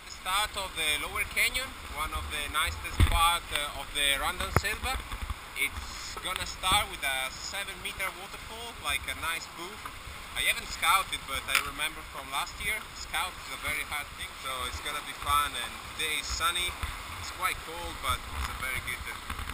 at the start of the lower canyon, one of the nicest part of the Raundalselvi. It's gonna start with a 7-meter waterfall, like a nice pool. I haven't scouted, but I remember from last year, scout is a very hard thing, so it's gonna be fun. And today is sunny, it's quite cold, but it's a very good